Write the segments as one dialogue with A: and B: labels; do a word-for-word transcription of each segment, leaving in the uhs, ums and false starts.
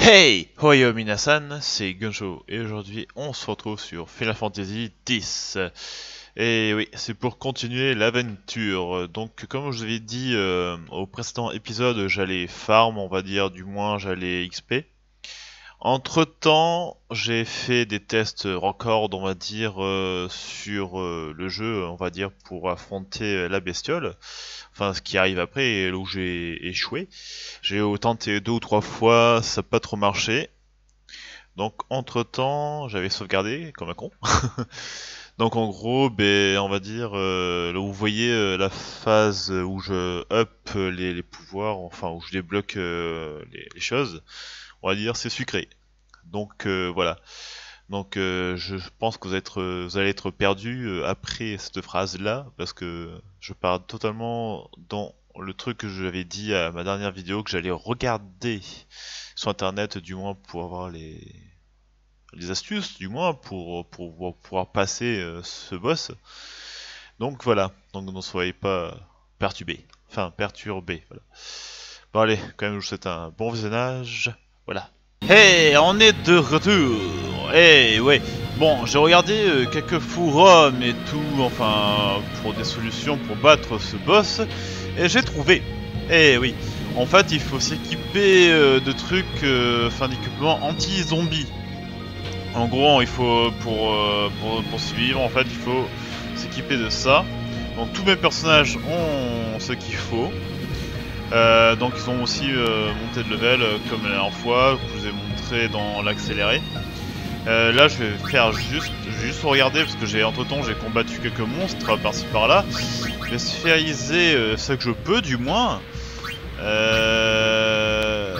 A: Hey! Hoyo minasan, c'est Gunjo et aujourd'hui on se retrouve sur Final Fantasy X. Et oui, c'est pour continuer l'aventure. Donc comme je vous avais dit euh, au précédent épisode, j'allais farm, on va dire, du moins j'allais X P. Entre temps, j'ai fait des tests records, on va dire, euh, sur euh, le jeu, on va dire, pour affronter la bestiole. Enfin, ce qui arrive après, et là où j'ai échoué. J'ai tenté deux ou trois fois, ça n'a pas trop marché. Donc, entre temps, j'avais sauvegardé, comme un con. Donc, en gros, ben, on va dire, euh, là où vous voyez euh, la phase où je up les, les pouvoirs, enfin, où je débloque euh, les, les choses, on va dire, c'est sucré. Donc, euh, voilà. Donc, euh, je pense que vous, êtes, vous allez être perdu euh, après cette phrase-là, parce que je pars totalement dans le truc que j'avais dit à ma dernière vidéo, que j'allais regarder sur internet, du moins pour avoir les, les astuces, du moins pour, pour, pour pouvoir passer euh, ce boss. Donc voilà, donc ne soyez pas perturbés, enfin perturbés. Voilà. Bon, allez, quand même, je vous souhaite un bon visionnage. Voilà. Hey, on est de retour. Hey, ouais. Bon, j'ai regardé euh, quelques forums et tout, enfin, pour des solutions pour battre ce boss, et j'ai trouvé. Eh oui, en fait, il faut s'équiper euh, de trucs, euh, enfin, d'équipements anti-zombies. En gros, il faut, pour, euh, pour, pour suivre, en fait, il faut s'équiper de ça. Donc, tous mes personnages ont ce qu'il faut. Euh, donc ils ont aussi euh, monté de level euh, comme la dernière fois, que je vous ai montré dans l'accéléré. Euh, là je vais faire juste, juste regarder parce que j'ai entre temps j'ai combattu quelques monstres par-ci par-là. Je vais sphériser euh, ce que je peux du moins. Euh...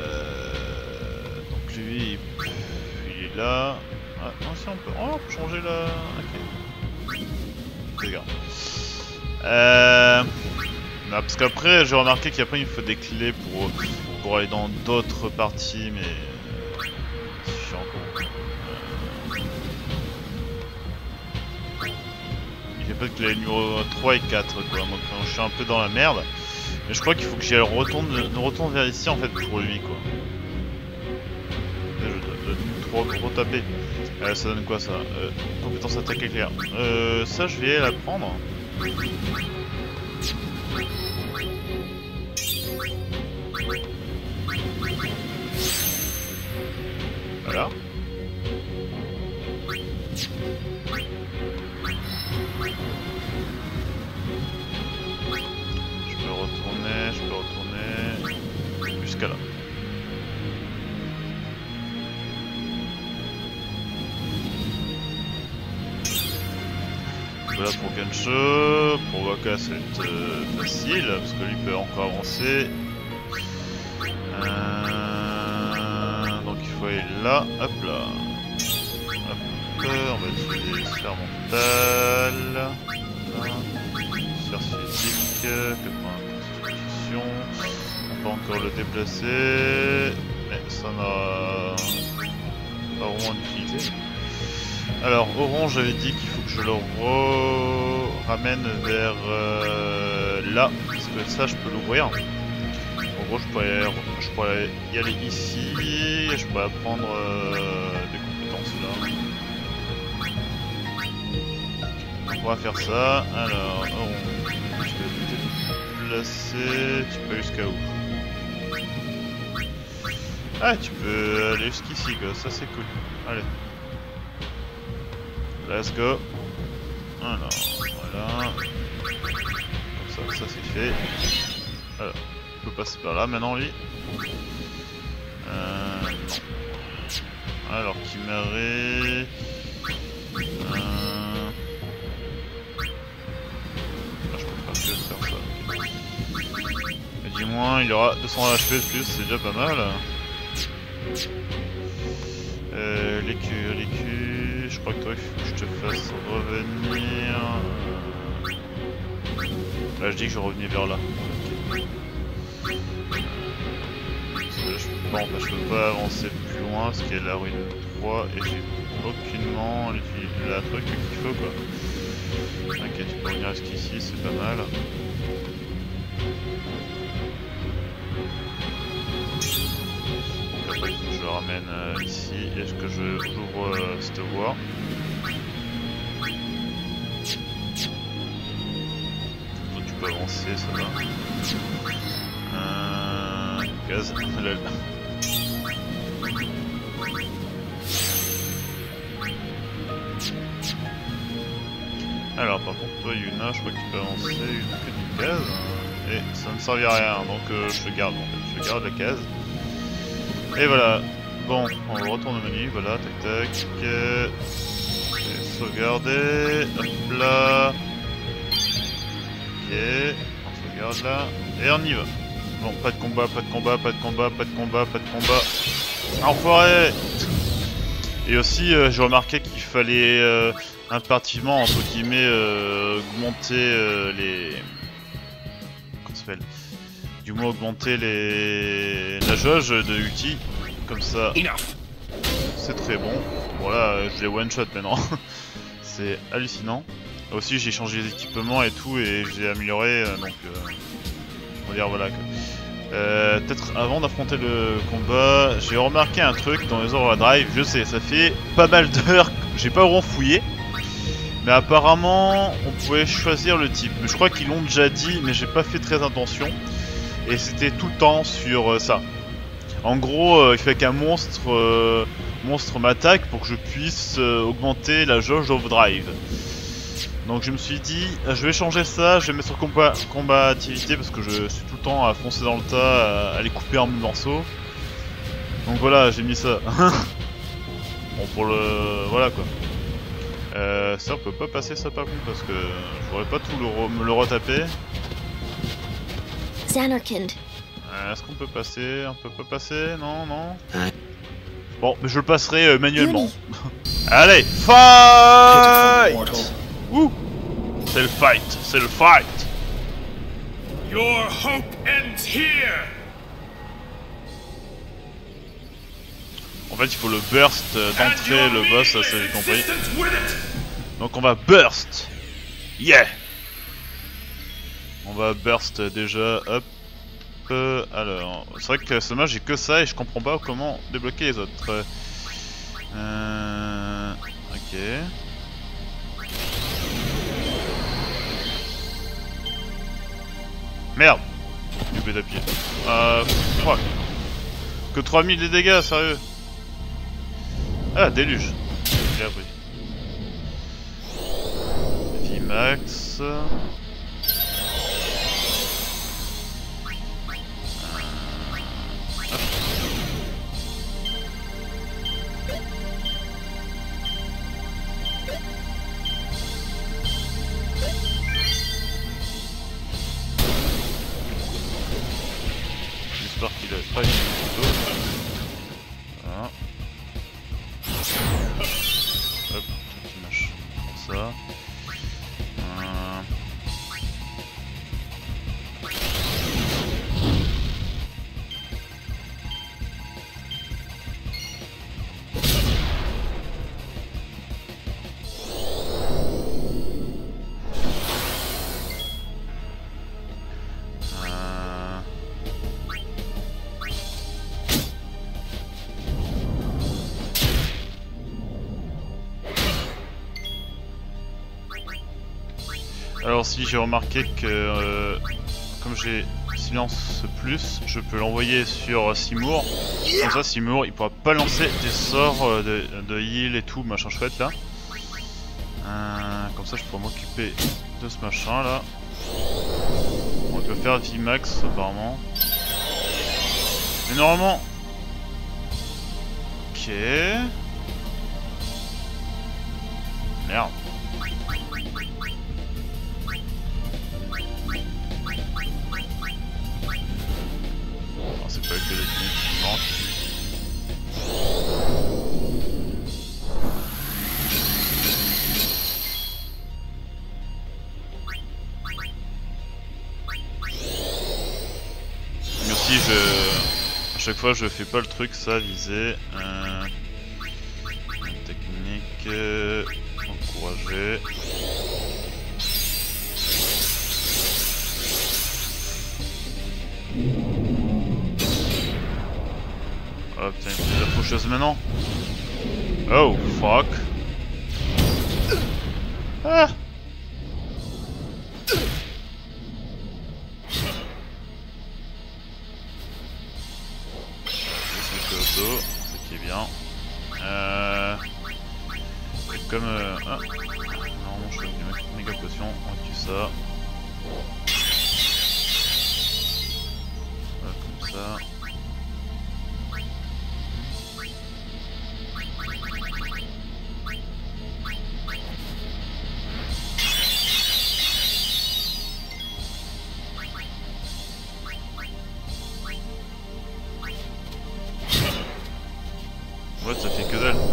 A: Donc lui il est là. Ah non si on peut. Oh on peut changer la. Ok. Regarde. Euh... Non, parce qu'après j'ai remarqué qu'après il me faut des clés pour, pour aller dans d'autres parties, mais euh, c'est chiant quoi. Euh... Il n'y a pas de clé numéro trois et quatre quoi, donc je suis un peu dans la merde. Mais je crois qu'il faut que j'y retourne, retourne vers ici en fait pour lui quoi. Je dois trop gros taper. Euh, ça donne quoi ça euh, Compétence attaque éclair. Euh, ça je vais la prendre. Voilà. Je peux retourner, je peux retourner jusqu'à là. Voilà pour Gensho, pour Waka c'est euh, facile, parce que lui peut encore avancer. Euh, donc il faut aller là, hop là. Hop, on va utiliser sphère mentale. Sphère physique, quatre-vingts constitution. On peut encore le déplacer, mais ça n'a pas vraiment d'utilité. Alors, Orange, j'avais dit qu'il faut que je le ramène vers euh, là, parce que ça, je peux l'ouvrir. En gros, je pourrais, je pourrais y aller ici, et je pourrais apprendre euh, des compétences là. On va faire ça. Alors, Orange, tu peux te déplacer, tu peux jusqu'à où? Ah, tu peux aller jusqu'ici, quoi, ça c'est cool. Allez. Let's go. Alors, voilà. Comme ça, ça c'est fait. Alors, on peut passer par là maintenant, lui. Euh, non. Alors, Kimare. Euh... Ah, je peux pas que faire ça. Et du moins, il aura deux cents H P de plus, c'est déjà pas mal. Euh, l'écu, l'écu, je crois que toi il faut que je te fasse revenir. Là je dis que je revenais vers là. Okay. Euh, je peux pas, enfin, je peux pas avancer plus loin parce qu'il y a la ruine trois et j'ai aucunement la truc qu'il faut quoi. Ok, tu peux revenir jusqu'ici, c'est pas mal. Donc après il faut que je ramène euh, ici. Est-ce que je j'ouvre euh, cette voie? Donc tu peux avancer, ça va. Euh, gaz. Alors par contre toi Yuna, je crois que tu peux avancer une que du gaz. Et ça ne servira à rien, donc euh, je le garde en fait. Je garde la case. Et voilà. Bon, on retourne au menu, voilà, tac tac. Euh, sauvegarder. Hop là. Ok. On sauvegarde là. Et on y va. Bon, pas de combat, pas de combat, pas de combat, pas de combat, pas de combat. Enfoiré. Et aussi, euh, j'ai remarqué qu'il fallait euh, impérativement, entre guillemets, euh, augmenter euh, les... Comment ça s'appelle? Du moins augmenter les... la jauge de ulti. Comme ça, c'est très bon. Voilà, je les one-shot maintenant. C'est hallucinant. Aussi, j'ai changé les équipements et tout, et je les ai améliorés, donc... Euh, on va dire, voilà. Euh, Peut-être avant d'affronter le combat, j'ai remarqué un truc dans les Overdrive. Je sais, ça fait pas mal d'heures que j'ai pas vraiment fouillé. Mais apparemment, on pouvait choisir le type. Je crois qu'ils l'ont déjà dit, mais j'ai pas fait très attention. Et c'était tout le temps sur euh, ça. En gros, euh, il fait qu'un monstre, euh, monstre m'attaque pour que je puisse euh, augmenter la jauge d'Overdrive. Donc je me suis dit, je vais changer ça, je vais mettre sur combat, combativité parce que je suis tout le temps à foncer dans le tas, à, à les couper en morceaux. Donc voilà, j'ai mis ça. Bon, pour le... voilà quoi. Euh, ça on peut pas passer ça par contre parce que je pourrais pas tout le me le retaper.
B: Zanarkand.
A: Euh, Est-ce qu'on peut passer? On peut pas passer? Non, non. Bon, mais je le passerai euh, manuellement. Allez, fight! Ouh! C'est le fight, c'est le fight!
C: Your hope ends here.
A: En fait, il faut le burst d'entrée, le boss, ça c'est compris. Donc on va burst! Yeah! On va burst déjà, hop. Euh, alors, c'est vrai que ce match j'ai que ça et je comprends pas comment débloquer les autres. Euh... Ok. Merde! Du coup d'apied. Euh... Fuck. Que trois mille de dégâts, sérieux! Ah, déluge! J'ai appris. V max. J'espère qu'il a pas une photo. Voilà. Hop, petit match comme ça. Euh... Alors si j'ai remarqué que euh, comme j'ai silence plus, je peux l'envoyer sur Seymour. Comme ça Seymour il pourra pas lancer des sorts de, de heal et tout machin chouette là. Euh, comme ça je pourrais m'occuper de ce machin là. On peut faire V max apparemment. Mais normalement... Ok... Merde. C'est pas que les clics qui manquent. Mais aussi je... à chaque fois je fais pas le truc ça, viser. Euh... Technique... Euh... encourager.
B: Oh putain, il faut de la faucheuse maintenant. Oh fuck. Ah. Ce qui est bien. Euh... C'est comme... Euh... Ah. Normalement je fais une méga potion, on tue ça. Voilà, comme ça. Ouais, ça fait que dalle.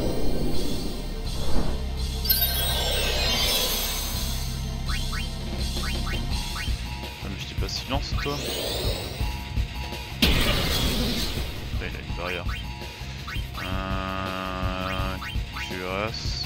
B: Ah, mais je t'ai pas silence toi. Là, il a une barrière. Euh... Cuirasse.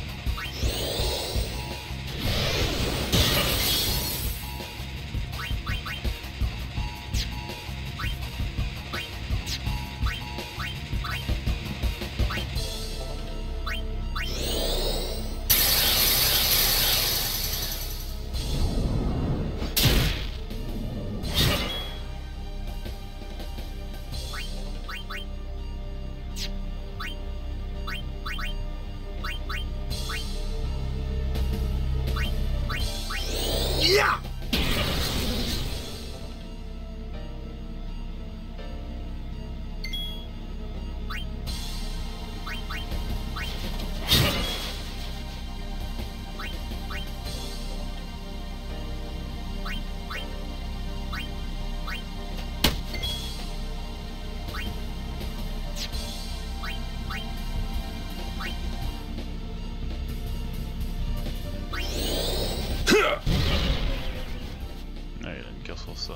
B: Sur ça.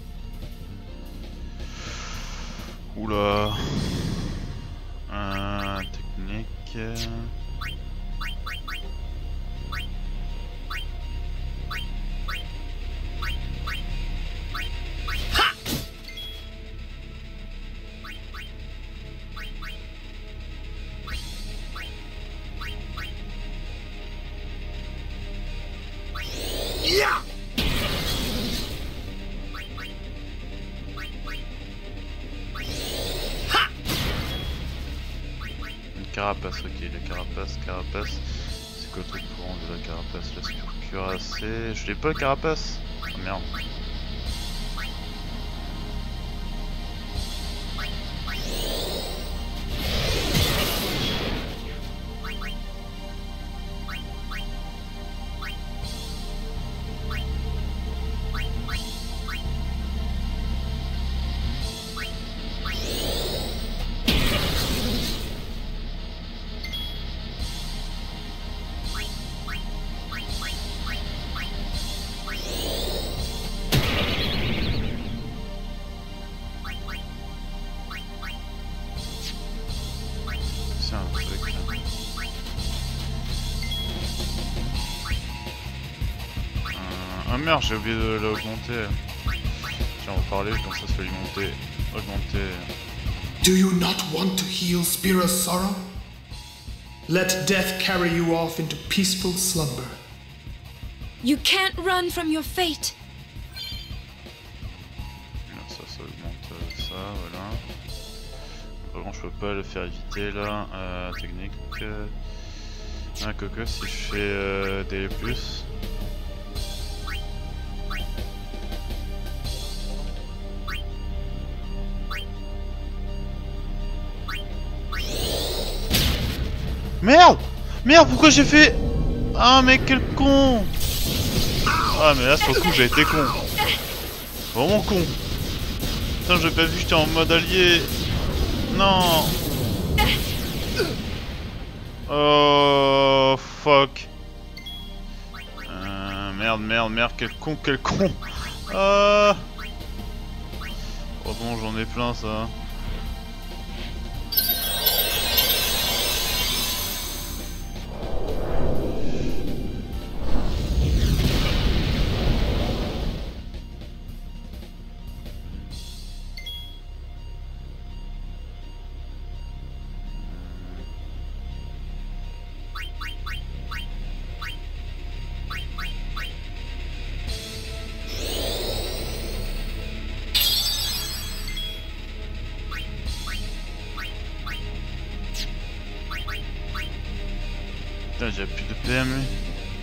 B: Oula. Euh, technique.
C: Yeah!
B: Carapace, ok, la carapace, carapace. C'est quoi le truc courant de la carapace? La spure cuirassée. Je l'ai pas, la carapace? Oh merde. Un truc là. Euh, ah merde, j'ai oublié de l'augmenter. Tiens, on va parler, comme ça ça fait lui monter. Augmenter.
D: Do you not want to heal Spira's sorrow? Let death carry you off into peaceful slumber.
E: You can't run from your fate.
B: Ça, ça augmente ça, voilà. Par contre, je peux pas le faire éviter là. Euh, technique. Euh, un coco si je fais euh, des plus. Merde! Merde, pourquoi j'ai fait... Ah mais quel con! Ah mais là sur le coup j'ai été con. Vraiment con. Putain, j'ai pas vu, j'étais en mode allié. Non. Oh fuck. Euh, merde, merde, merde, quel con, quel con. Ah. Oh bon, j'en ai plein ça. a déjà plus de P M lui.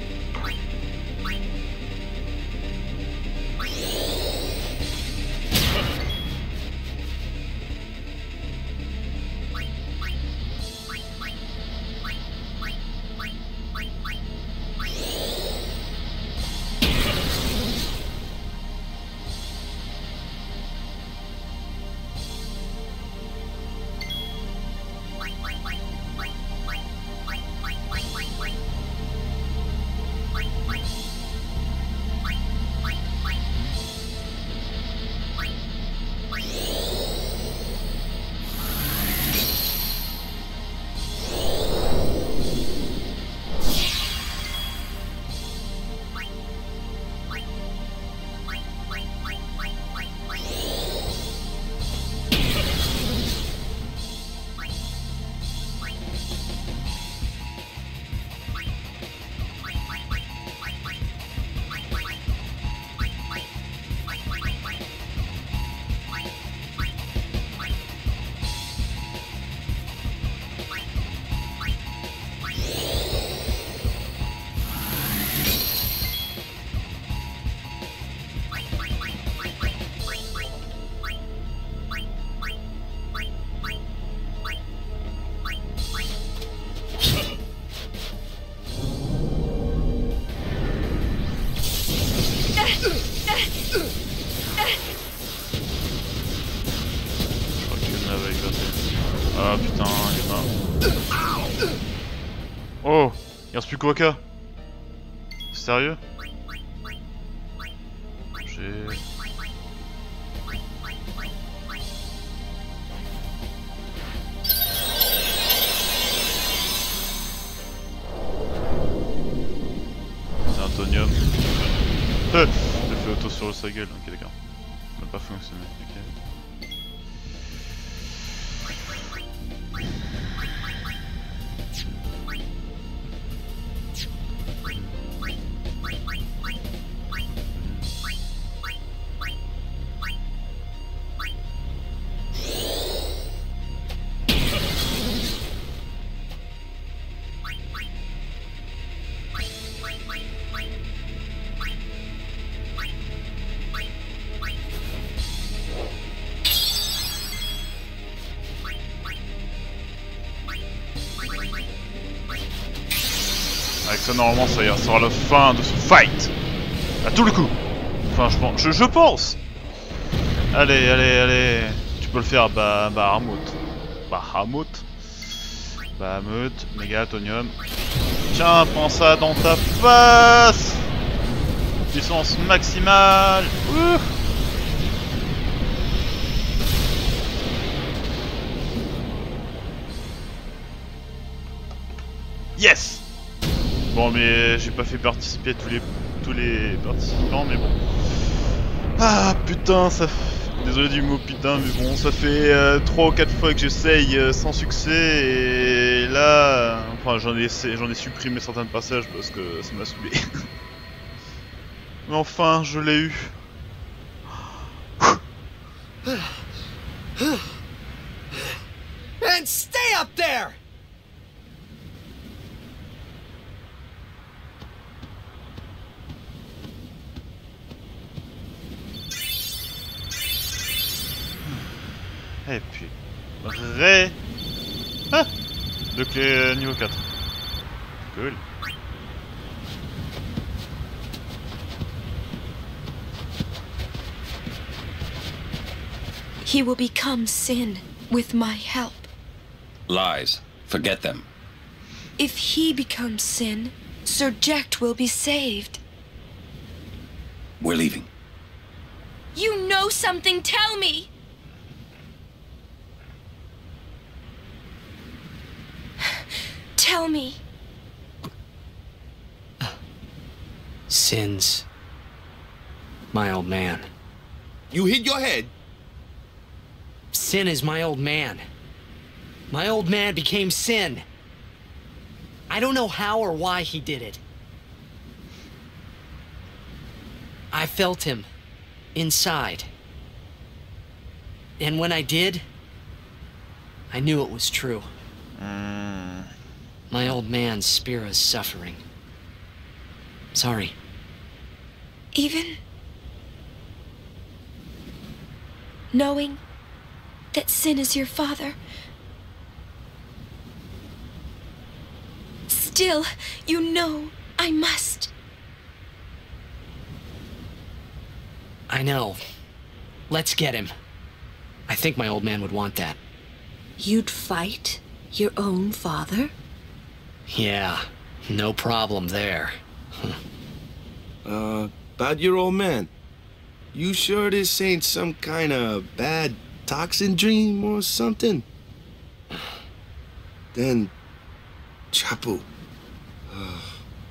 B: Ah putain, il est mort. Oh, il reste plus qu'Waka. Sérieux? J'ai... C'est Antonium. Le fait auto sur sa gueule, ok d'accord. Ça n'a pas fonctionné, ok. Avec ça, normalement, ça ira, sera la fin de ce fight. À tous les coups. Enfin, je pense. Je, je pense. Allez, allez, allez. Tu peux le faire, bah, Bahamut. Bahamut. Bahamut. Méga Atonium. Tiens, prends ça dans ta face. Puissance maximale. Ouh. Yes. Bon, mais j'ai pas fait participer tous les tous les participants, mais bon. Ah putain, ça. Désolé du mot putain, mais bon, ça fait euh, trois ou quatre fois que j'essaye euh, sans succès et là, euh, enfin j'en ai j'en ai supprimé certains passages parce que ça m'a saoulé. Mais enfin, je l'ai eu.
F: And stay up there!
B: Et puis, ré... Ah, de clé euh, niveau quatre. Cool.
E: He will become sin with my help.
G: Lies. Forget them.
E: If he becomes sin, Sir Jecht will be saved.
G: We're leaving.
E: You know something, tell me! Tell me.
F: Sin's my old man.
H: You hit your head.
F: Sin is my old man. My old man became Sin. I don't know how or why he did it. I felt him inside. And when I did, I knew it was true.
B: Hmm.
F: My old man, Spira's suffering. Sorry.
E: Even knowing that Sin is your father, still, you know I must.
F: I know. Let's get him. I think my old man would want that.
I: You'd fight your own father?
F: Yeah, no problem there.
J: uh, about your old man. You sure this ain't some kind of bad toxin dream or something? Then, Chapu. Uh,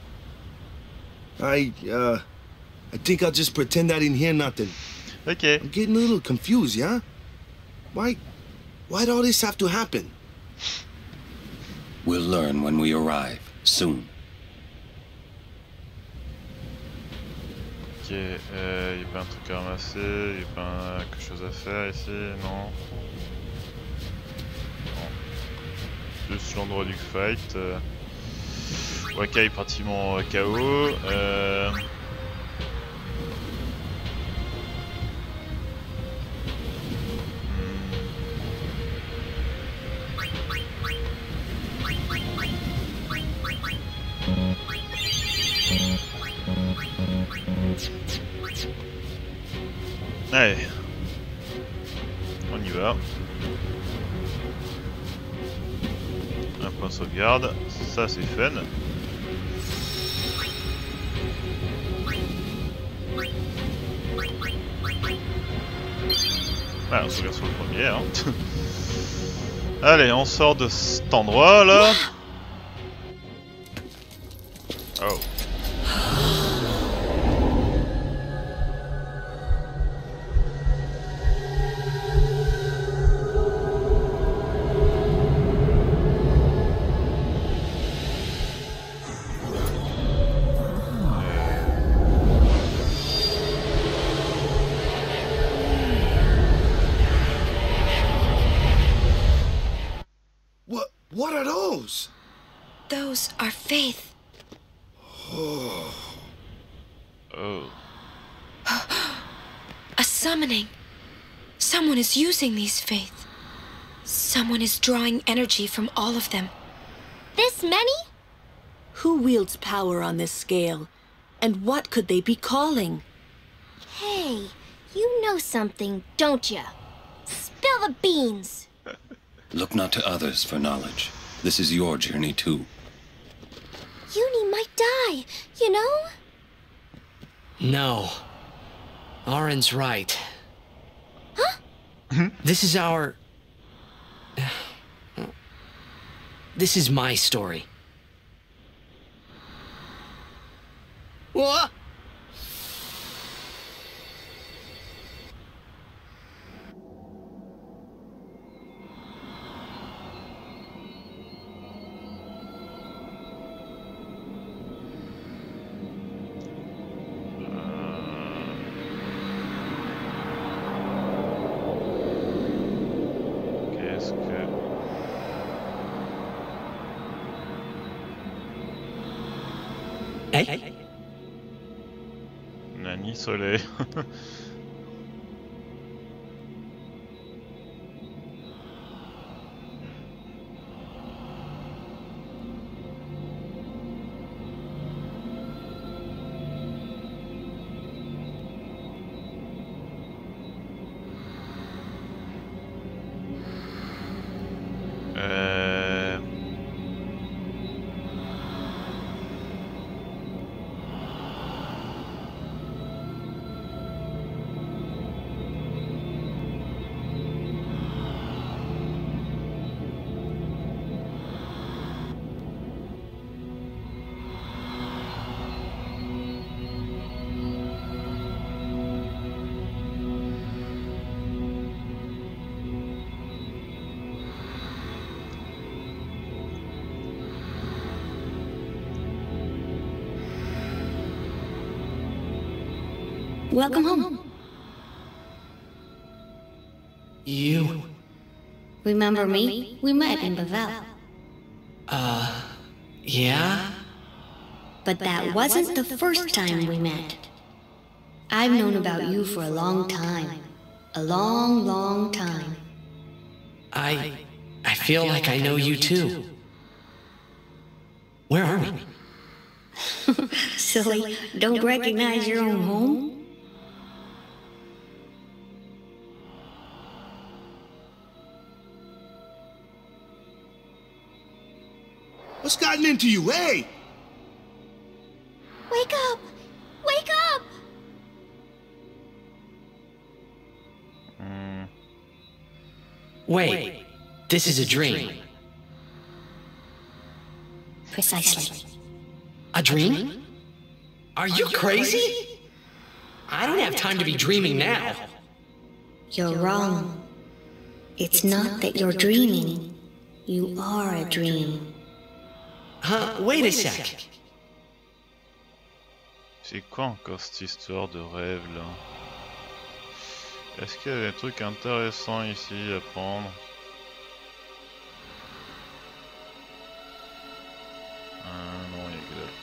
J: I, uh, I think I'll just pretend I didn't hear nothing.
A: Okay.
J: I'm getting a little confused, yeah? Why, why'd all this have to happen?
G: We'll learn when we arrive, soon.
A: Ok, il euh, n'y a pas un truc à ramasser, il n'y a pas un, quelque chose à faire ici, non. Non. Juste l'endroit du fight. Euh... Waka est pratiquement K O. Euh... Allez, on y va. Un point de sauvegarde, ça c'est fun. Ah, on sauvegarde sur le premier. Hein. Allez, on sort de cet endroit là. Oh.
J: What are those?
E: Those are faith.
J: Oh.
A: Oh.
E: A summoning. Someone is using these faith. Someone is drawing energy from all of them.
I: This many? Who wields power on this scale? And what could they be calling?
K: Hey, you know something, don't ya? Spill the beans.
G: Look not to others for knowledge. This is your journey too.
K: Uni might die, you know?
F: No. Auron's right.
K: Huh?
F: This is our... This is my story. What? Hey.
A: Nani Soleil. euh...
I: Welcome home.
F: You...
K: Remember me? We met in Bevelle.
F: Uh... Yeah?
K: But that wasn't the first time we met. I've known about you for a long time. A long, long time.
F: I... I feel like I know you too. Where are we?
K: Silly, don't recognize your own home?
J: What's gotten into you? Hey!
K: Wake up! Wake up!
A: Hmm.
F: Wait, this is a dream.
K: Precisely.
F: A dream? Are you crazy? I don't have time to be dreaming now.
K: You're wrong. It's not that you're dreaming. You are a dream.
F: Huh? Wait a sec.
A: C'est quoi encore cette histoire de rêve là? Est-ce qu'il y a des trucs intéressants ici à prendre? Ah non, il y a que dalle.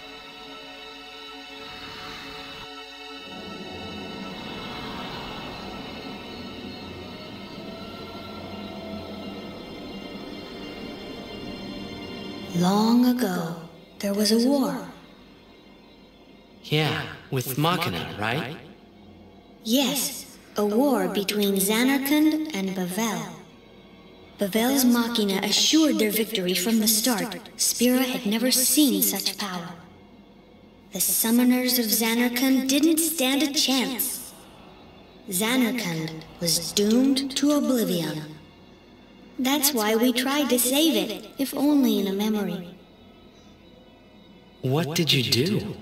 K: Long ago, there was a war.
F: Yeah, with Machina, right?
K: Yes, a war between Zanarkand and Bavel. Bavel's Machina assured their victory from the start. Spira had never seen such power. The summoners of Zanarkand didn't stand a chance. Zanarkand was doomed to oblivion. That's why we tried to save it, if only in a memory.
F: What did you do?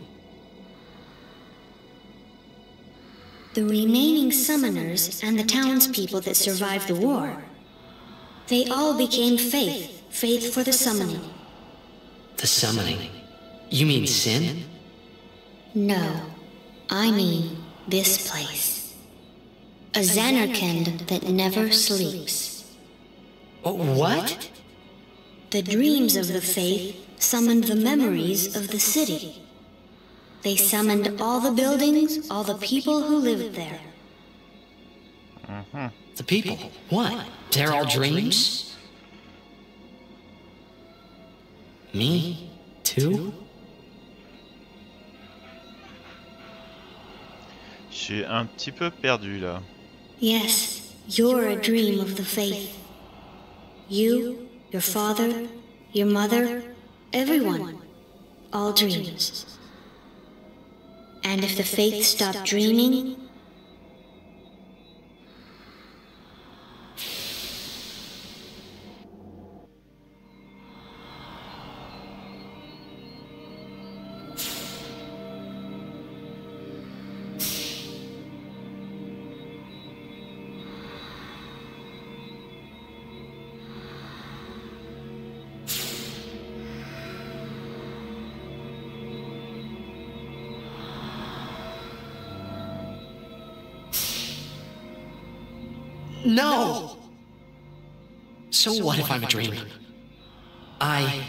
K: The remaining summoners and the townspeople that survived the war, they all became faith, faith for the summoning.
F: The summoning? You mean sin?
K: No, I mean this place. A Zanarkand that never sleeps.
F: Oh, what?
K: The dreams of the faith summoned the memories of the city. They summoned all the buildings, all the people who lived there.
A: Mm-hmm.
F: The people? What? They're all dreams? Me? Too?
A: Je suis un petit peu perdu là.
K: Yes, you're a dream of the faith. You, your father, your mother, everyone. All dreams. And if the faith stopped dreaming,
F: No! So what if I'm a dream? I...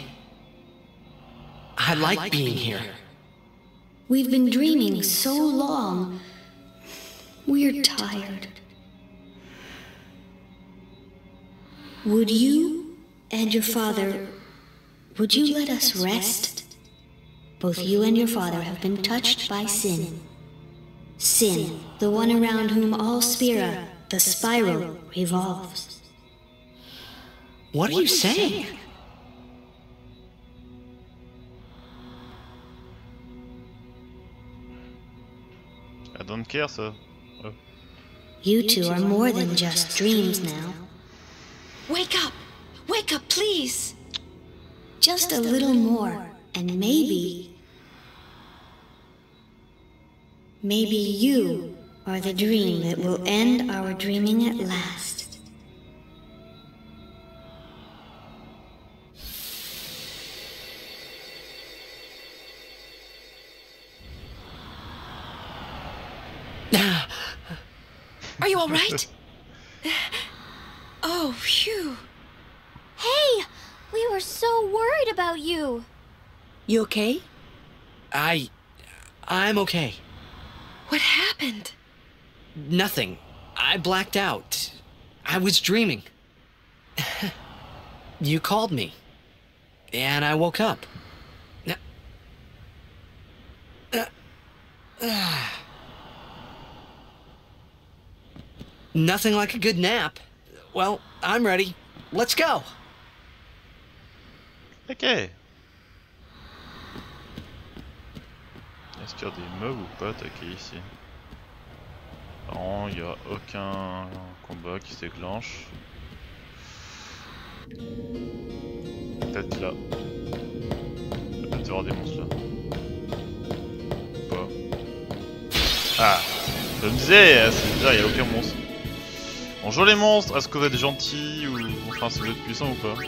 F: I like being here.
K: we've been dreaming so long. We're tired. Would you and your father, would you let us rest? Both you and your father have been touched by sin. Sin, the one around whom all Spira, the spiral, revolves.
F: What are you saying?
A: I don't care ça. Oh.
K: You two are more than just dreams now.
E: Wake up! Wake up, please!
K: Just a little more, and maybe... Maybe you are the dream that will end our dreaming at last.
E: Are you all right? Oh, phew.
K: Hey! We were so worried about you.
I: You okay?
F: I... I'm okay.
E: What happened?
F: Nothing. I blacked out. I was dreaming. You called me. And I woke up. Uh, uh, Nothing like a good nap. Well, I'm ready. Let's go.
B: Ok. Est-ce qu'il y a des mobs ou pas attaqués ici? Non, il n'y a aucun combat qui se déclenche. Peut-être là. Il va peut-être y avoir des monstres là. Ou pas. Ah! Je me disais, c'est bizarre, il n'y a aucun monstre. Bonjour les monstres, est-ce que vous êtes gentils ou enfin si vous êtes puissants ou pas?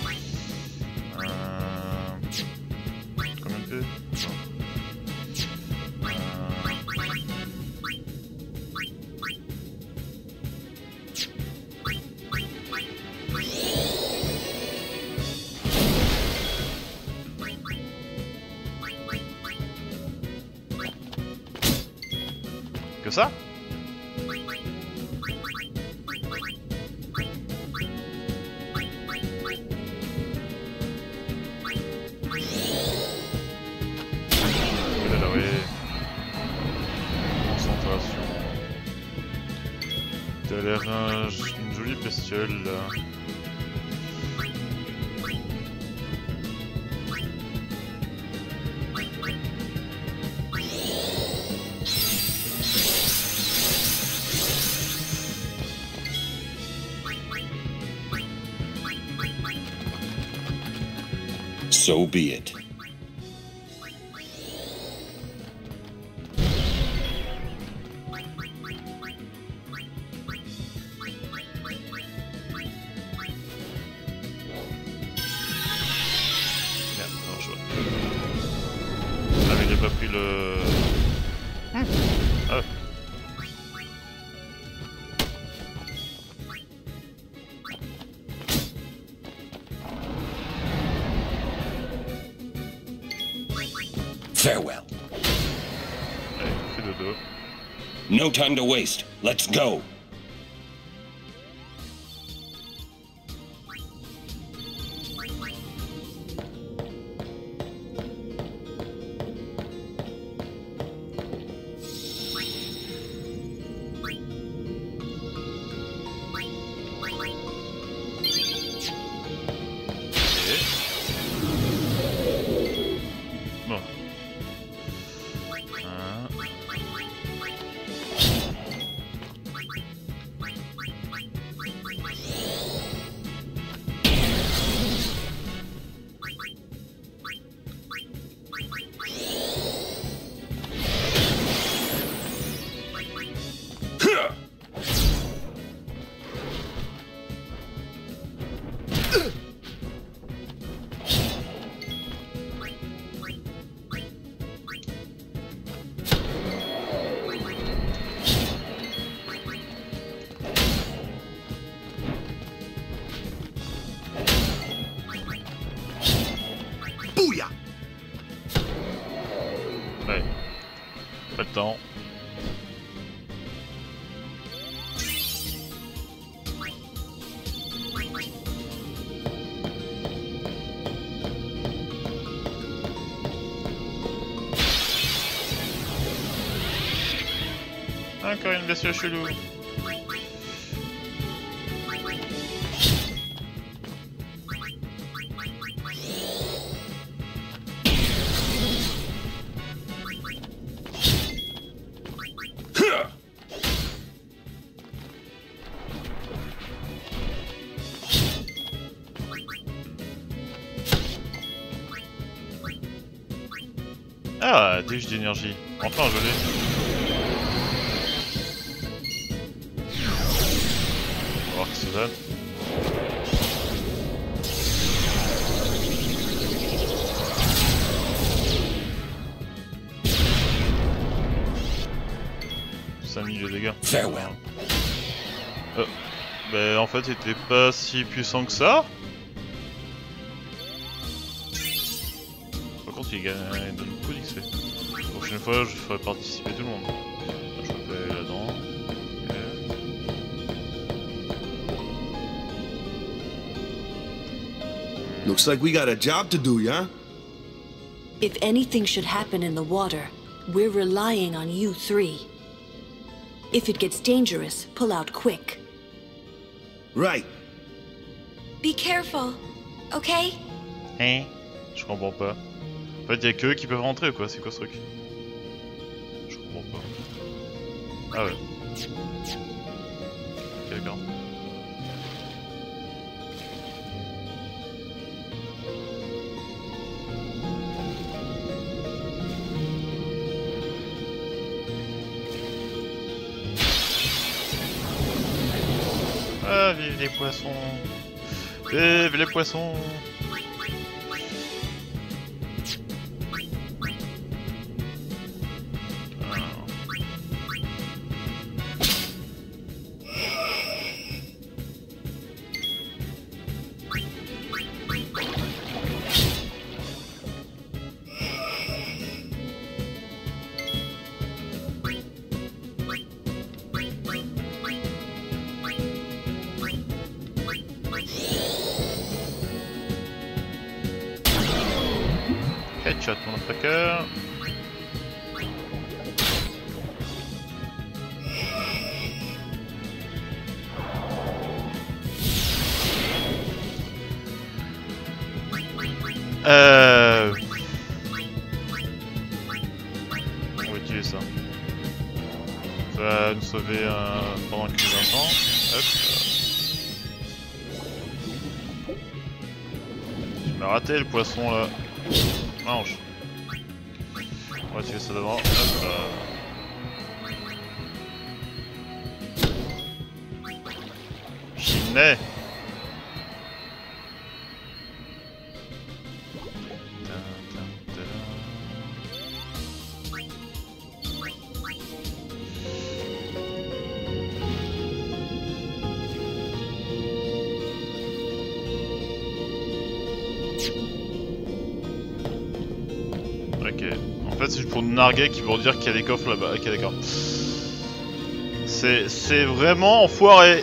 B: Euh... Combien de peu? Euh... Que ça? T'as l'air un, une jolie bestiole là.
G: So be it.
B: Pas pris le... Mmh. Ah.
G: Farewell.
B: Allez, fais dodo.
G: No time to waste. Let's go.
B: Ouais, pas le temps. Encore une blessure chelou. Ah, tige d'énergie. Enfin, je l'ai. On va voir ce que ça donne. cinq mille de dégâts.
G: Farewell.
B: Euh, bah en fait, il était pas si puissant que ça. contre il, gagne, il donne beaucoup d'X P. La prochaine fois je ferai participer tout le monde. Je vais aller là-dedans.
J: Looks like we got a job to do, yeah?
I: If anything should happen in the water, we're relying on you three. If it gets dangerous, pull out quick.
J: Right.
E: Be careful, okay?
B: Hein? Je comprends pas. En fait, y'a que eux qui peuvent rentrer ou quoi? C'est quoi ce truc? Je comprends pas. Ah ouais. Ok, d'accord. Ah, vive les poissons! Vive les poissons! Headshot motherfucker. Euh... On va utiliser ça. Ça va nous sauver euh, pendant quelques instants. Hop. Tu m'as raté le poisson là. Mange. On va tuer ça devant. Hop là. Chinet. Ok. En fait, c'est juste pour nous narguer qui vont dire qu'il y a des coffres là-bas. Ok, d'accord. C'est c'est vraiment enfoiré.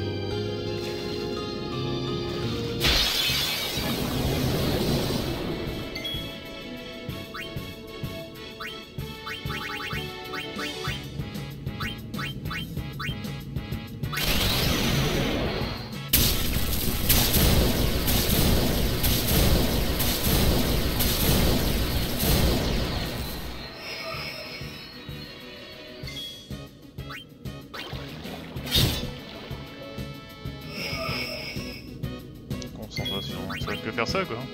B: Concentration, ça va que faire ça quoi.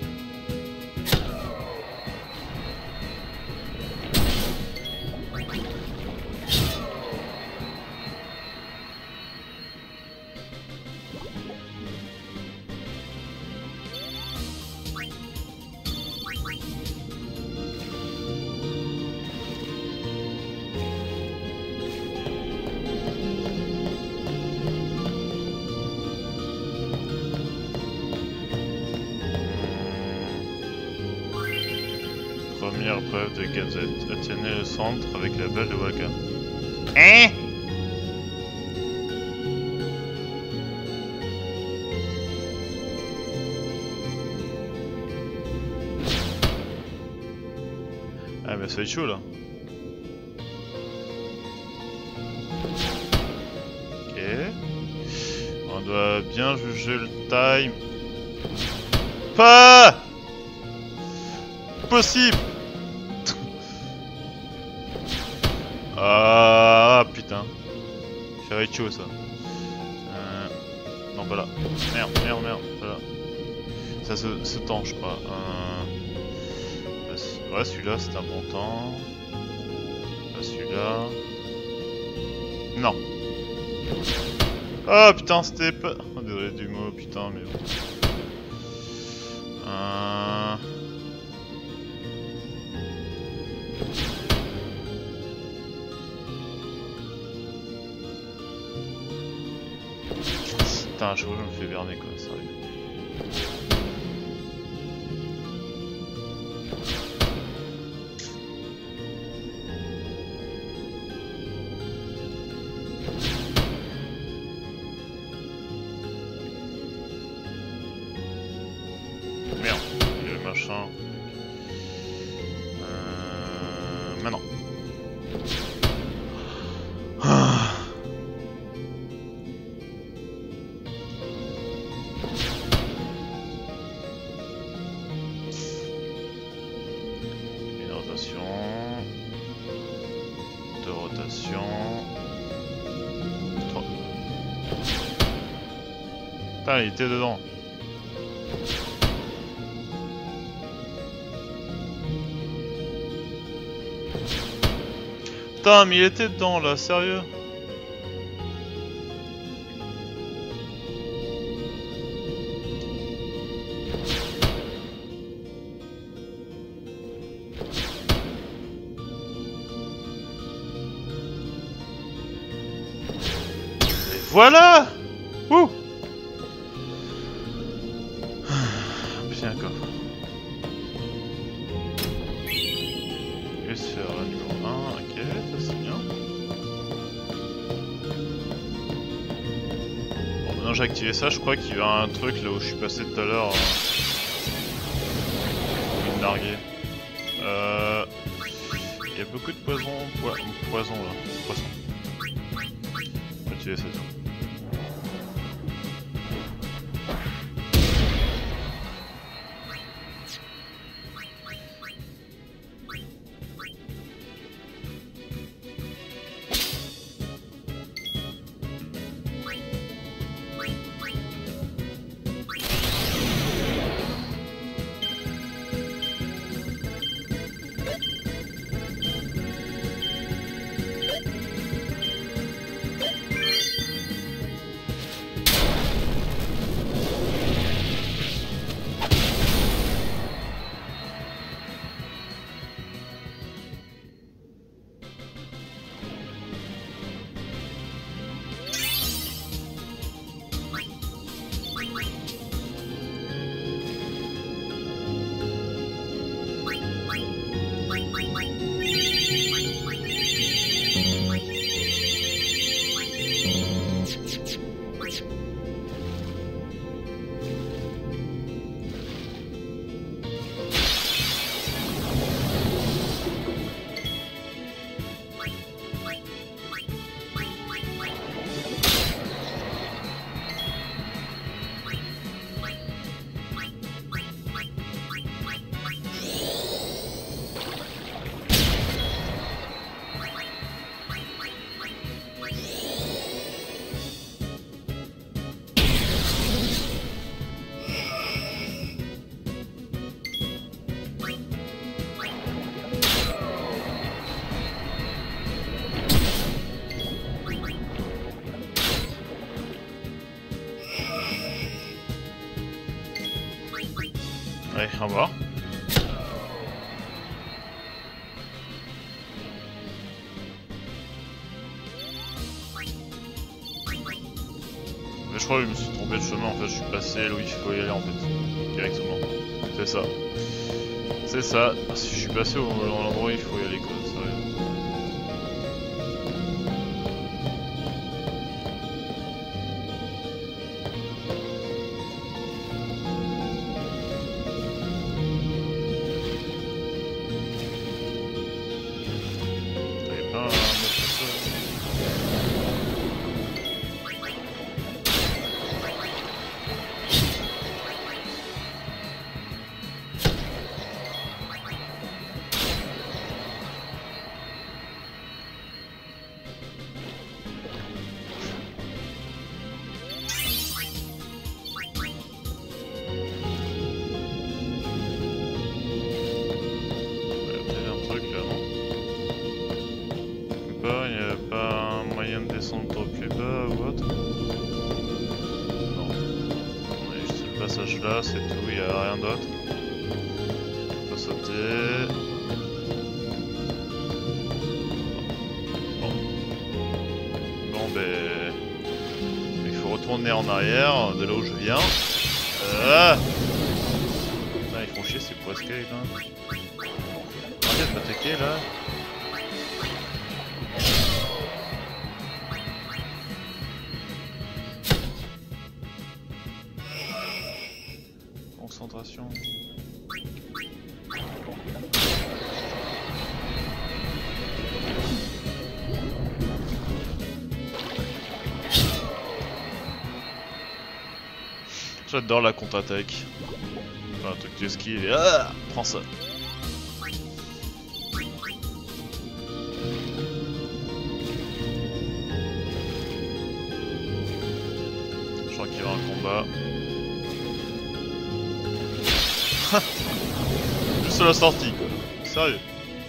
B: Première preuve de Gazette. Atteignez le centre avec la balle de Waka. Hein? Ah bah ça va être chaud là. Ok. On doit bien juger le time. Pas possible. Ah putain. Ça va être chaud ça. Euh... Non pas là. Merde, merde, merde. Pas là. Ça se, se tend je crois. Euh... Ouais celui-là c'est un bon temps. Là celui-là. Non. Ah putain c'était pas... Oh, désolé du mot putain mais bon. Euh... Putain, je, je me fais berner quoi, sérieux. machin. Euh... Maintenant. Ah. Une rotation. Deux rotations. Trois. Putain, il était dedans. Putain, mais il était dedans là, sérieux? Et voilà! Ouh! Putain, encore. Et sphère numéro un, ok, ça c'est bien. Bon, maintenant j'ai activé ça, je crois qu'il y a un truc là où je suis passé tout à l'heure. Euh... Une larguée. Euh... Il y a beaucoup de poison, po... poison là, poisson. On va activer ça. Ouais, au revoir. Mais je crois que je me suis trompé de chemin en fait, je suis passé là où il faut y aller en fait, directement. C'est ça. C'est ça, si je suis passé au dans l'endroit où il faut y aller quoi, sérieux. Descendre plus bas ou autre. Non. On a juste le passage là, c'est tout, il n'y a rien d'autre. On peut sauter. Bon. Bon ben... Il faut retourner en arrière, de là où je viens. Ah putain, ils font chier ces poisquets là. Arrêtez de m'attaquer là. Concentration.
A: J'adore la contre-attaque. Enfin, un truc de skill et ah, prends ça. Je crois qu'il y aura un combat. Juste à la sortie quoi. Sérieux.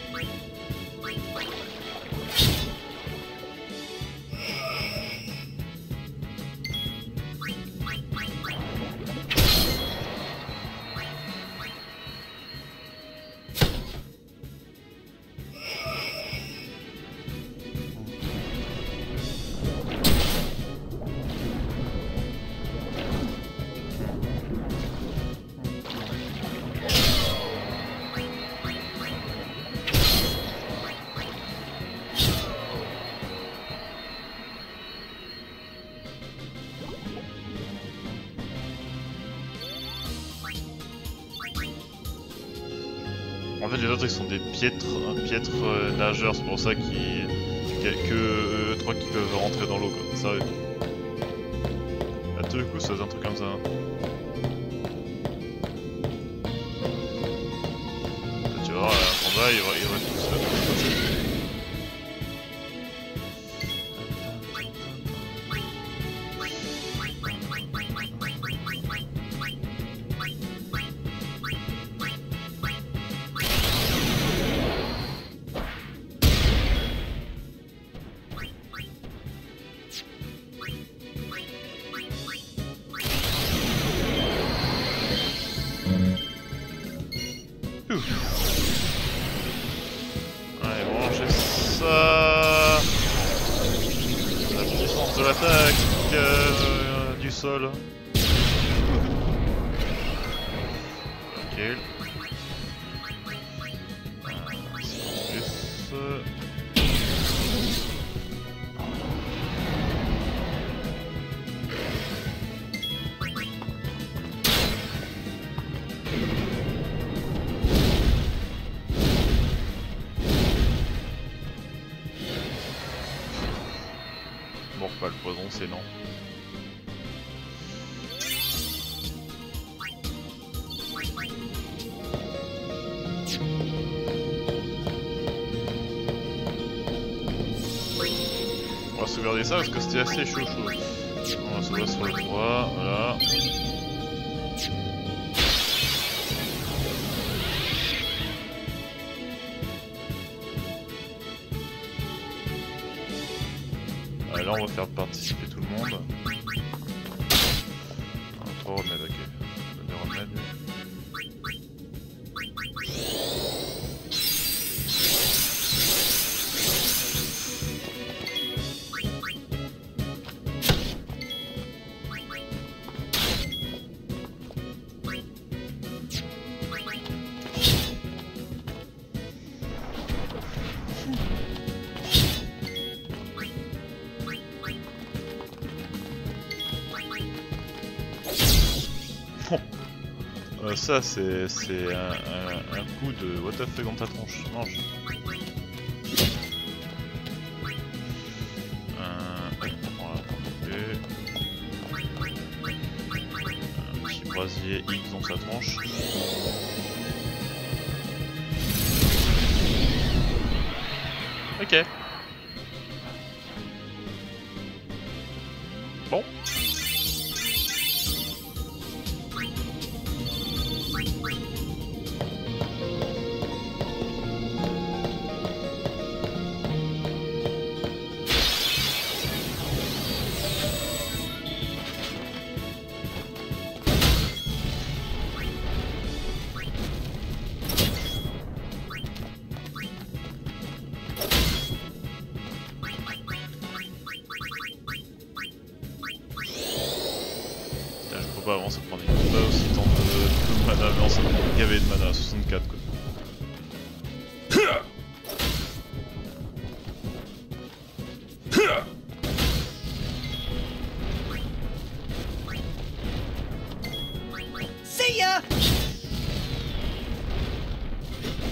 A: En fait les autres ils sont des piètres, piètres euh, nageurs, c'est pour ça qu'il y a que eux trois qui peuvent rentrer dans l'eau quoi, sérieux. À tous les coups ça faisait un truc comme ça. Hein. Là, tu vas voir, un combat il va, il va tout seul. Allez, branchez ça. La puissance de l'attaque euh, du sol. Ok. Plus. Bon, pas le poison, c'est non. On va sauvegarder ça parce que c'était assez chaud chaud. On va sauvegarder sur le trois, voilà. Ah, là on va faire participer tout le monde. Ah, trois remèdes, ok. Des remèdes. Euh, ça c'est c'est un, un, un coup de what the fuck dans ta tronche. Mange. Un, voilà, un petit brasier X dans sa tronche. Ok. Bon. Pas avant ça prendre pas aussi tant de, de mana, mais on s'en gavé de mana, soixante-quatre quoi.
F: See ya!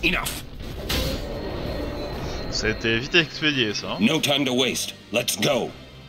G: Enough.
B: Ça a été vite expédié, ça. Hein.
G: No time to waste. Let's go.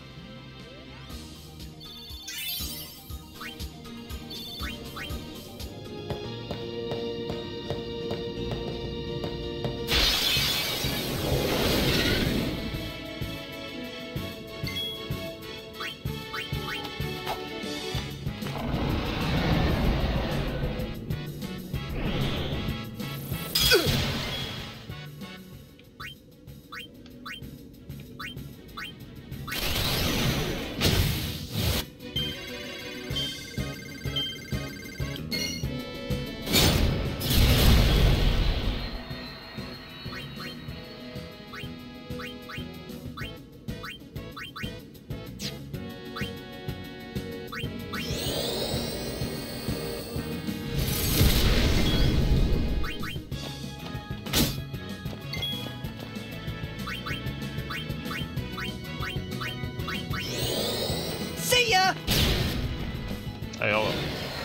B: Allez, au revoir.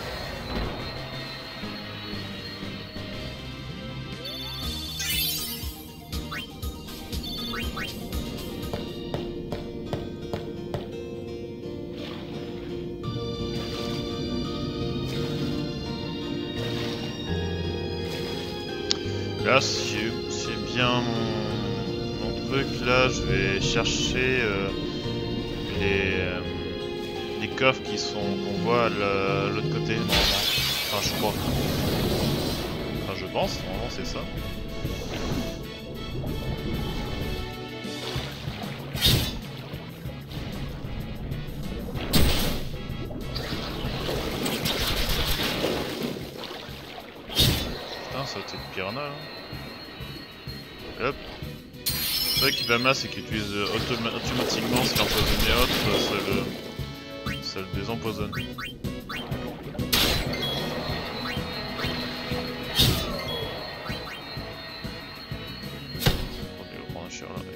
B: Là, si c'est bien mon, mon truc, là, je vais chercher euh, les, euh, les coffres qui sont qu'on voit à l'autre côté, normalement. Enfin, je crois. Enfin, je pense, normalement, c'est ça. Ça a été le piranha là. Hop. C'est vrai qu'il va mal, c'est qu'il utilise automa automatiquement ce qui est empoisonné et autres, ça le, ça le désempoisonne. On va prendre un chien là.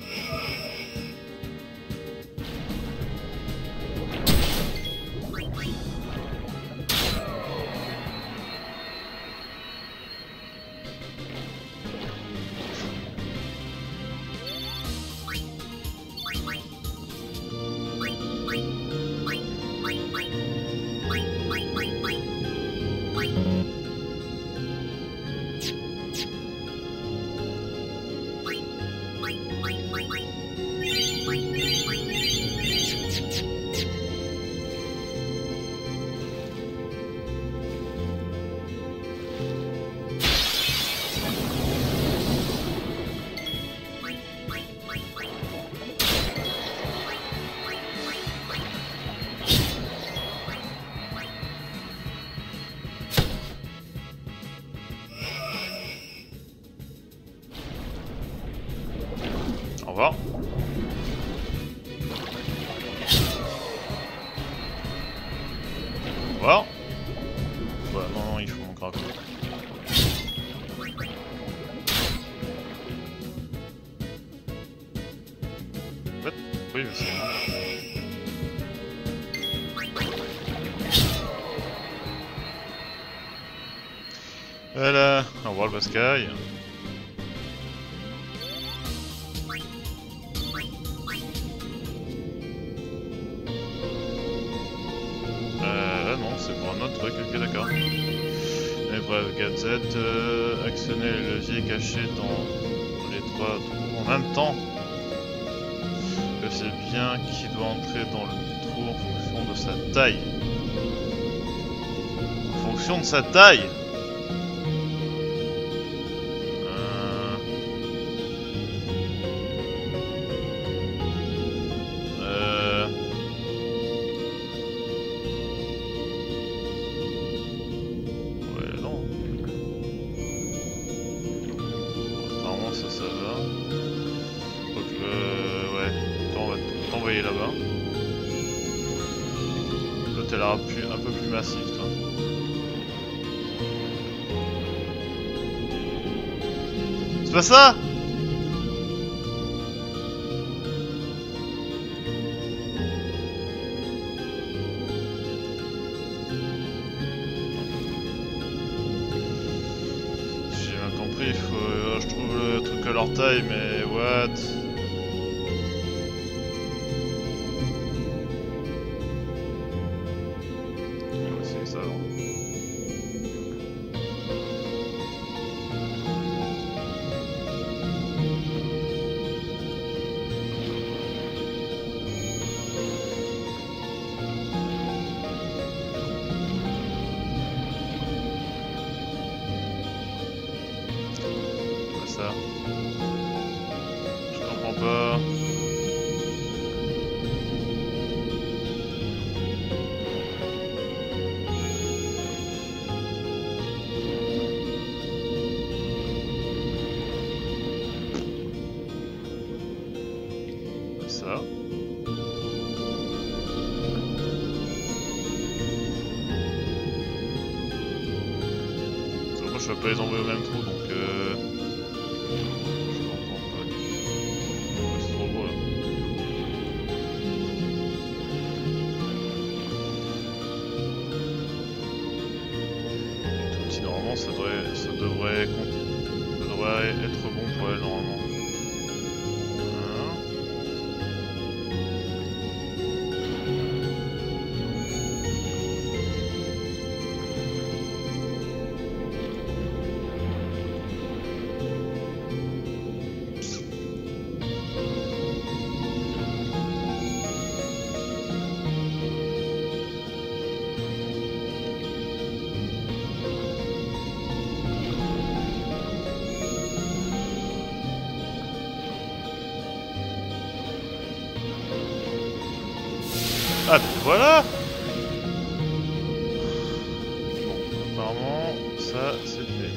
B: Au revoir. Au revoir. Voilà, non, non, il faut mon crapaud. What? Oui, je sais. Voilà, au revoir le Bascaille. C'est pour un autre truc, ok d'accord. Épreuve quatre Z, euh, actionner le levier caché dans les trois trous en même temps. Que c'est bien qui doit entrer dans le trou en fonction de sa taille. En fonction de sa taille. Là-bas. L'autre elle a l'air plus, un peu plus massif, toi. C'est pas ça? J'ai bien compris, il faut portail, mais what? On va essayer ça avant. Ça. Je comprends pas. Ça. Moi je peux pas les envoyer au même trou donc euh... Ça devrait, ça devrait, ça devrait être bon pour elle normalement. Voilà. Ah ben voilà. Bon, apparemment, ça c'est fait.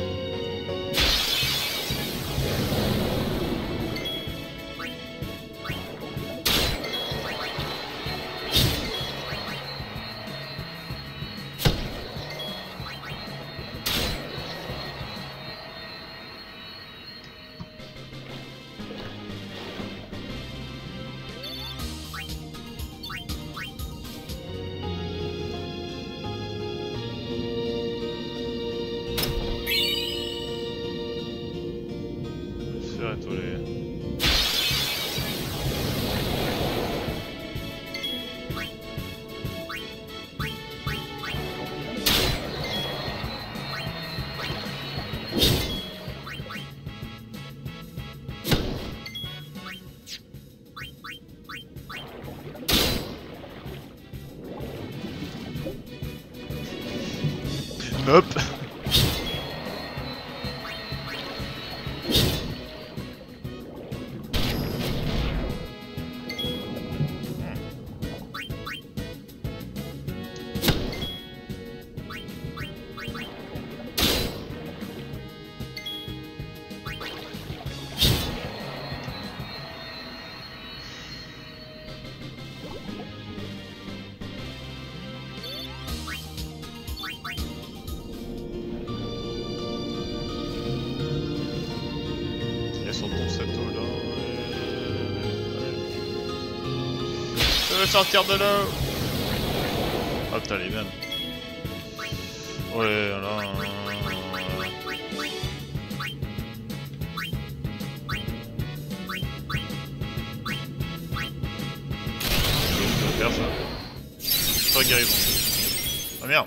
B: Nope. Sortir de là. Ah putain les mêmes. Ouais là. Je vais faire ça. Pas guérison. Ah merde.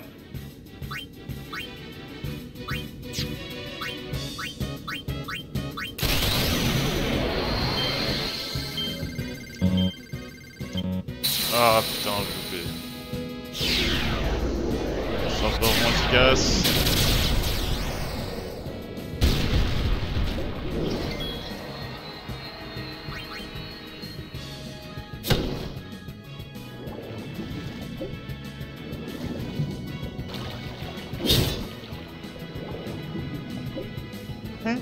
B: Ah putain, j'ai loupé. Ça va vraiment efficace. Hum.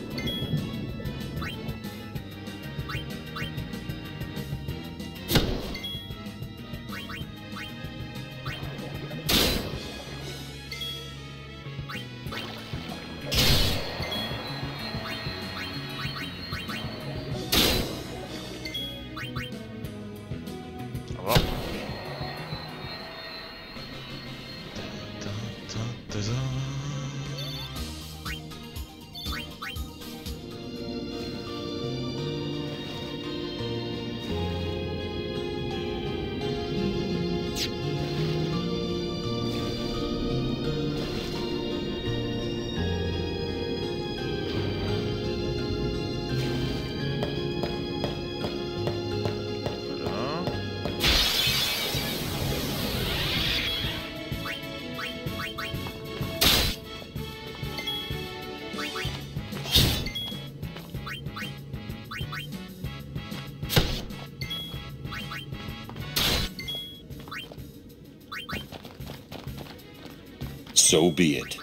G: So be it.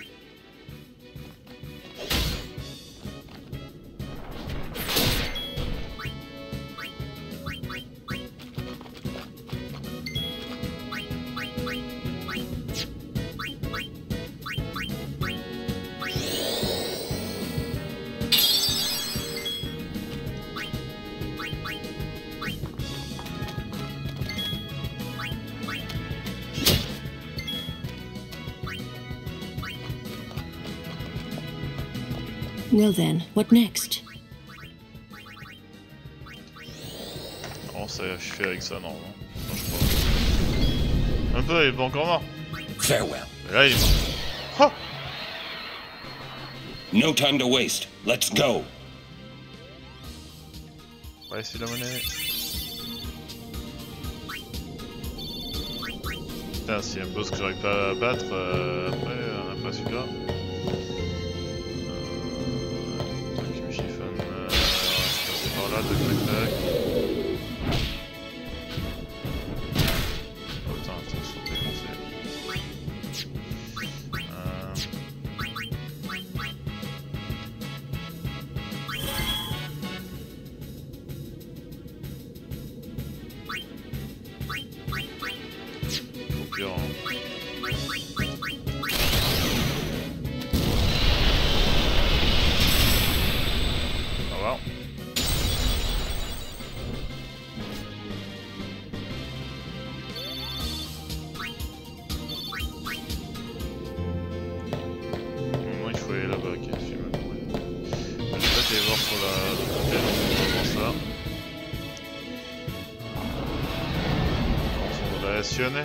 I: Well then, what next?
B: On ça je fais avec ça normalement. Non, je crois. Un peu, il est pas encore mort.
G: Farewell.
B: Et là il est mort. Oh.
G: No time to waste. Let's go.
B: On va essayer la monnaie. Putain, s'il y a un boss que j'arrive pas à battre, euh, après, euh, après celui-là. Là, tac tac tac. Oh putain, ils sont défoncés. Euh... Faut pire, hein. Au revoir. Voir pour la l'autre côté, donc ça. On va relationner.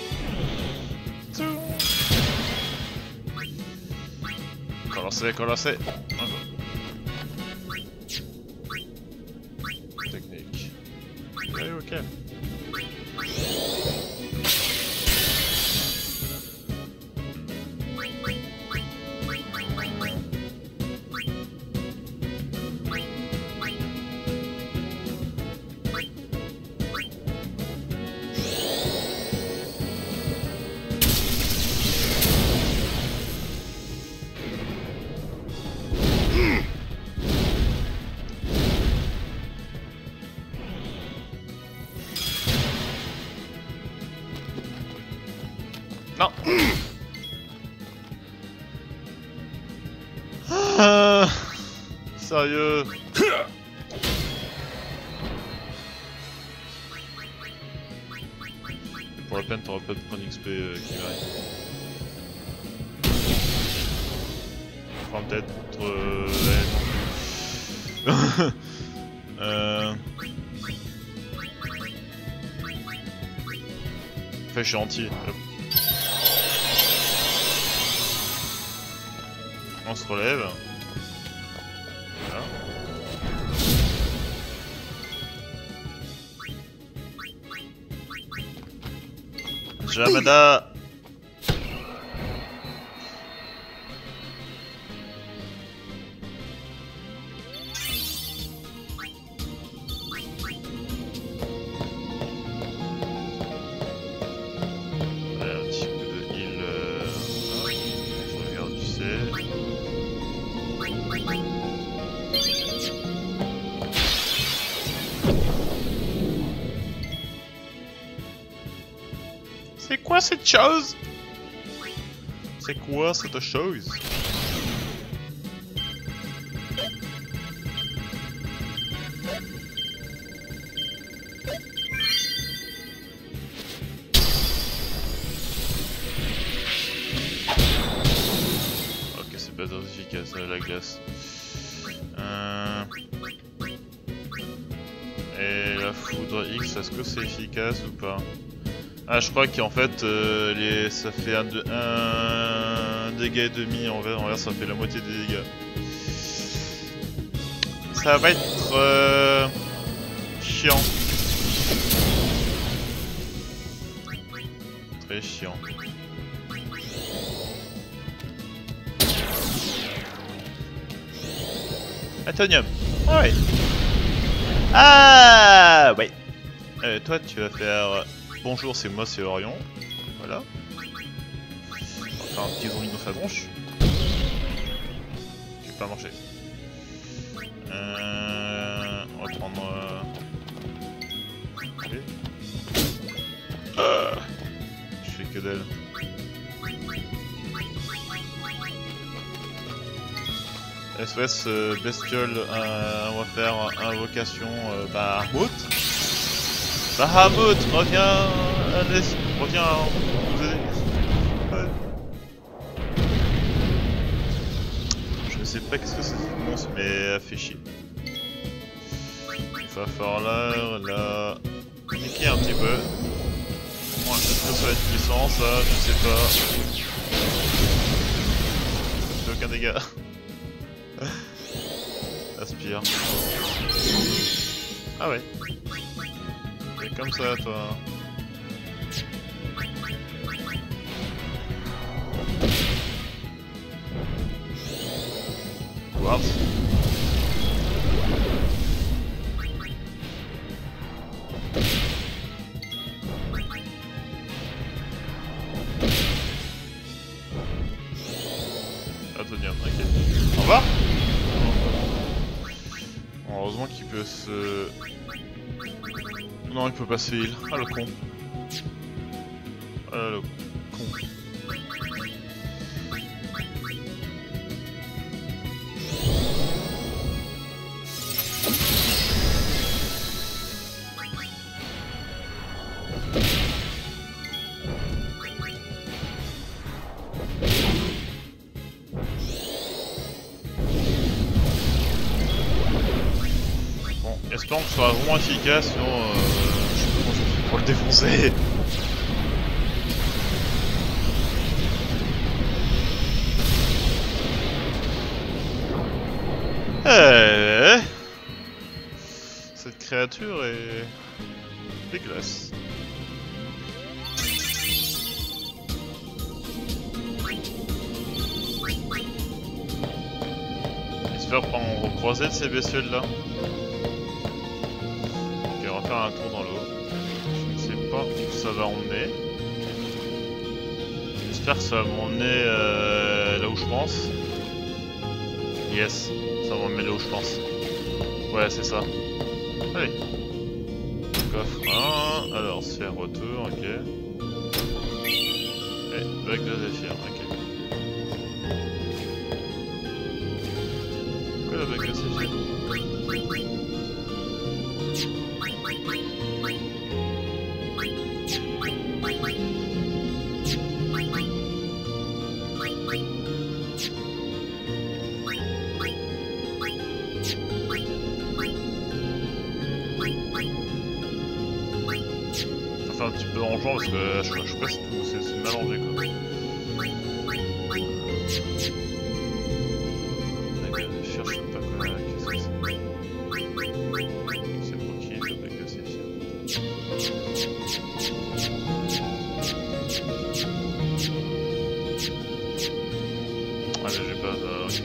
B: Colossé, colossé. Technique. Allez, ok. Non. Ah, sérieux. Pour la peine, t'auras pas de points d'X P euh, qui varie. Enfin, peut-être. Euh, ouais, euh... Fait, je suis anti. On se relève. Voilà. Jamada. C'est quoi cette chose? C'est quoi cette chose? Ok, c'est pas très efficace la glace. Euh... Et la foudre X, est-ce que c'est efficace ou pas? Ah, je crois qu'en fait, euh, les... ça fait un, de... un dégât et demi envers, envers ça fait la moitié des dégâts. Ça va être euh... chiant. Très chiant. Atomium. Ah ouais. Ah ouais. Euh, toi, tu vas faire. Bonjour, c'est moi, c'est Orion. Voilà. faire un petit zombie dans sa tronche. Qui va pas marcher. Euh, on va prendre... Euh... Okay. Euh, je fais que d'elle. S O S euh, bestiole, euh, on va faire invocation euh, Bahamut. Bahamut, reviens, laisse, reviens nous aider. Ouais. Je ne sais pas qu'est-ce que c'est ce monstre, mais elle fait chier. Il va falloir la niquer un petit peu. Moi, est-ce que ça va être puissant ça? Je ne sais pas. Ça fait aucun dégât. Aspire. Ah ouais. C'est comme ça toi. Quartz. Atonium, ok. Au revoir. Heureusement qu'il peut se... Non, il peut pas se heal. Ah le con. Ah le con. Espérons que ce soit vraiment efficace, sinon euh, je sais pas comment je fais pour le défoncer. Eh, cette créature est dégueulasse. J'espère pas en recroiser de ces bestioles là. On va faire un tour dans l'eau. Je ne sais pas où ça va emmener. J'espère que ça va m'emmener euh, là où je pense. Yes, ça va m'emmener là où je pense. Ouais, c'est ça. Allez. Coffre un. Alors, sphère retour, ok. Et bague de zéphyr, ok. Pourquoi la bague de zéphyr? Ça fait un petit peu enjouant parce que je, je sais pas si c'est mélangé quoi. Avec le zéphyr, je sais pas quoi, qu'est-ce que c'est. C'est pour qui le bec de zéphyr? Ah mais j'ai pas de... ok.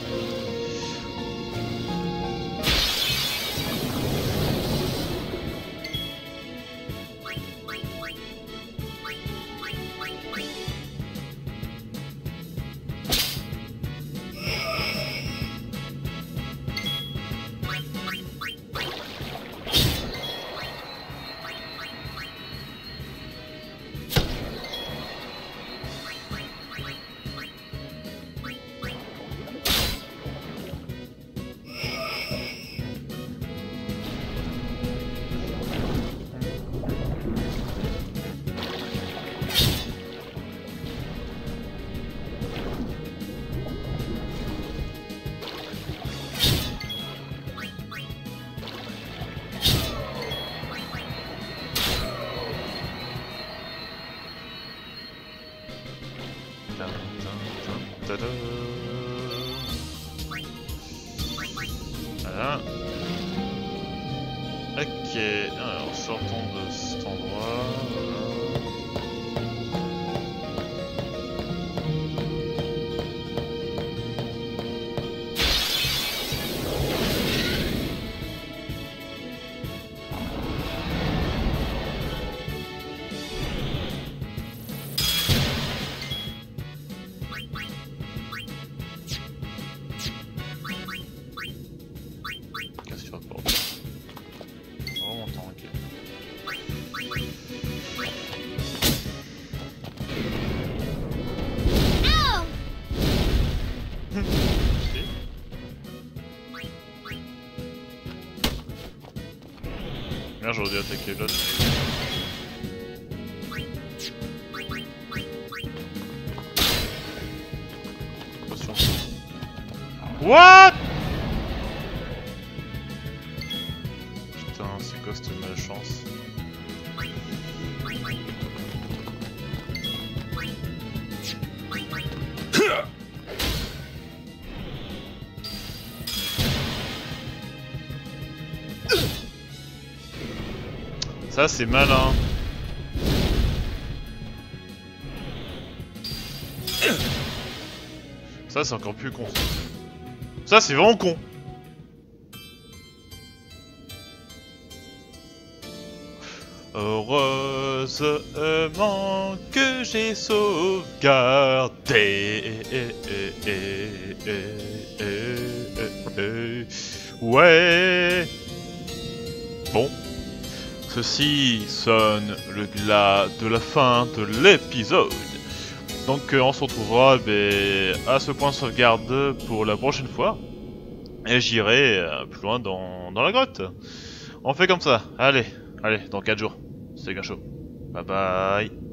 B: Voilà. Ok, alors sortons de cet endroit. Voilà. Merde, j'aurais dû attaquer l'autre. Attention. What? Putain, c'est quoi cette malchance? Ça c'est malin. Ça c'est encore plus con. Ça c'est vraiment con. Heureusement que j'ai sauvegardé. Ouais. Bon. Ceci sonne le glas de la fin de l'épisode. Donc euh, on se retrouvera ben, à ce point de sauvegarde pour la prochaine fois. Et j'irai euh, plus loin dans, dans la grotte. On fait comme ça. Allez, allez, dans quatre jours. C'est Gunshow. Bye bye.